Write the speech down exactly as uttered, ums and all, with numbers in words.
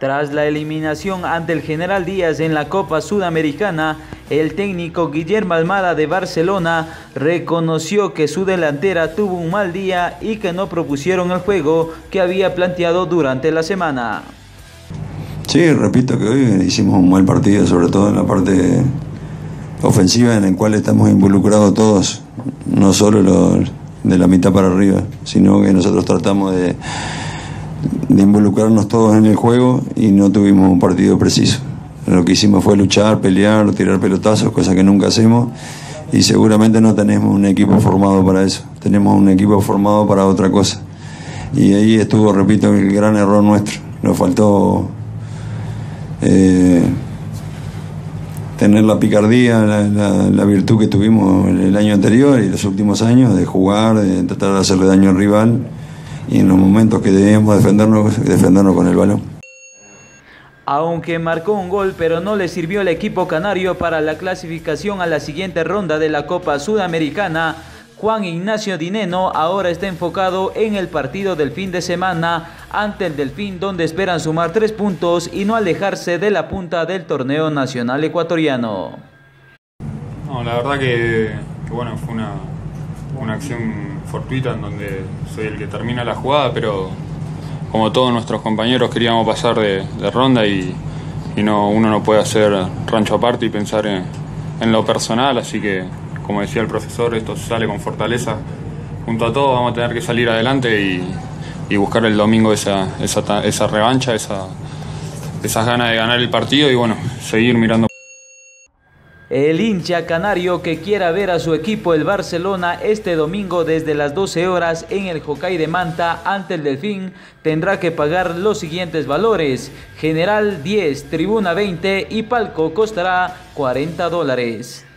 Tras la eliminación ante el General Díaz en la Copa Sudamericana, el técnico Guillermo Almada de Barcelona reconoció que su delantera tuvo un mal día y que no propusieron el juego que había planteado durante la semana. Sí, repito que hoy hicimos un mal partido, sobre todo en la parte ofensiva en la cual estamos involucrados todos, no solo los de la mitad para arriba, sino que nosotros tratamos de, de involucrarnos todos en el juego y no tuvimos un partido preciso. Lo que hicimos fue luchar, pelear, tirar pelotazos, cosa que nunca hacemos, y seguramente no tenemos un equipo formado para eso, tenemos un equipo formado para otra cosa. Y ahí estuvo, repito, el gran error nuestro. Nos faltó eh, tener la picardía, la, la, la virtud que tuvimos el año anterior y los últimos años, de jugar, de tratar de hacerle daño al rival, y en los momentos que debíamos defendernos, defendernos con el balón. Aunque marcó un gol, pero no le sirvió al equipo canario para la clasificación a la siguiente ronda de la Copa Sudamericana, Juan Ignacio Dineno ahora está enfocado en el partido del fin de semana ante el Delfín, donde esperan sumar tres puntos y no alejarse de la punta del torneo nacional ecuatoriano. No, la verdad que, que bueno, fue una, una acción fortuita en donde soy el que termina la jugada, pero como todos nuestros compañeros queríamos pasar de, de ronda y, y no, uno no puede hacer rancho aparte y pensar en, en lo personal, así que, como decía el profesor, esto sale con fortaleza. Junto a todos vamos a tener que salir adelante y, y buscar el domingo esa, esa, esa revancha, esa, esas ganas de ganar el partido y bueno, seguir mirando. El hincha canario que quiera ver a su equipo el Barcelona este domingo desde las doce horas en el Jocay de Manta ante el Delfín tendrá que pagar los siguientes valores: general diez, tribuna veinte y palco costará cuarenta dólares.